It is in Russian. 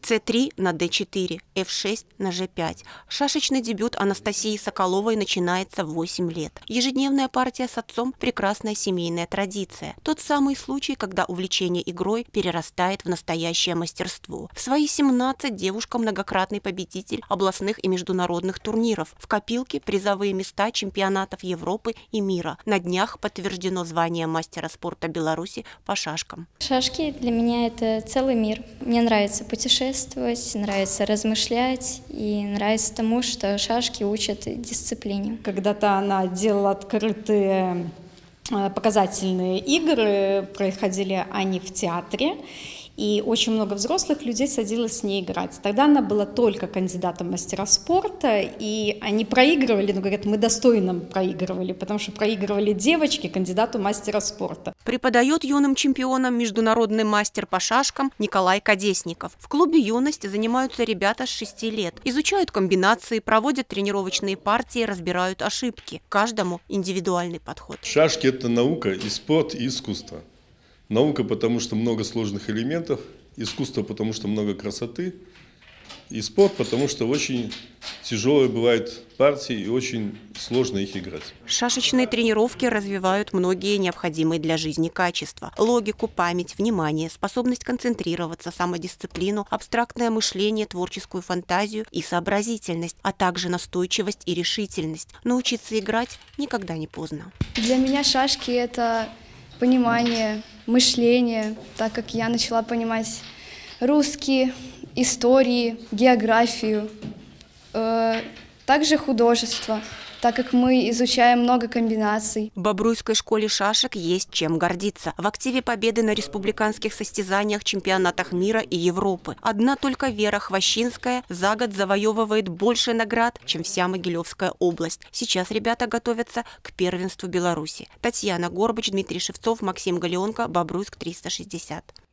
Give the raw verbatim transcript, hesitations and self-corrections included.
цэ три на дэ четыре, эф шесть на жэ пять. Шашечный дебют Анастасии Соколовой начинается в восемь лет. Ежедневная партия с отцом – прекрасная семейная традиция. Тот самый случай, когда увлечение игрой перерастает в настоящее мастерство. В свои семнадцать девушка – многократный победитель областных и международных турниров. В копилке – призовые места чемпионатов Европы и мира. На днях подтверждено звание мастера спорта Беларуси по шашкам. Шашки для меня это целый мир. Мне нравится путешествовать, нравится размышлять и нравится тому, что шашки учат дисциплине. Когда-то она делала открытые показательные игры, проходили они в театре. И очень много взрослых людей садилось с ней играть. Тогда она была только кандидатом в мастера спорта, и они проигрывали, но говорят, мы достойно проигрывали, потому что проигрывали девочки кандидату в мастера спорта. Преподает юным чемпионам международный мастер по шашкам Николай Кадесников. В клубе «Юность» занимаются ребята с шести лет. Изучают комбинации, проводят тренировочные партии, разбирают ошибки. Каждому индивидуальный подход. Шашки – это наука, и спорт, и искусство. Наука, потому что много сложных элементов, искусство, потому что много красоты, и спорт, потому что очень тяжелые бывают партии и очень сложно их играть. Шашечные тренировки развивают многие необходимые для жизни качества. Логику, память, внимание, способность концентрироваться, самодисциплину, абстрактное мышление, творческую фантазию и сообразительность, а также настойчивость и решительность. Научиться играть никогда не поздно. Для меня шашки – это понимание, мышление, так как я начала понимать русский, истории, географию, э, также художество, так как мы изучаем много комбинаций. В Бобруйской школе шашек есть чем гордиться. В активе победы на республиканских состязаниях, чемпионатах мира и Европы. Одна только Вера Хвощинская за год завоевывает больше наград, чем вся Могилевская область. Сейчас ребята готовятся к первенству Беларуси. Татьяна Горбач, Дмитрий Шевцов, Максим Галеонко, Бобруйск триста шестьдесят.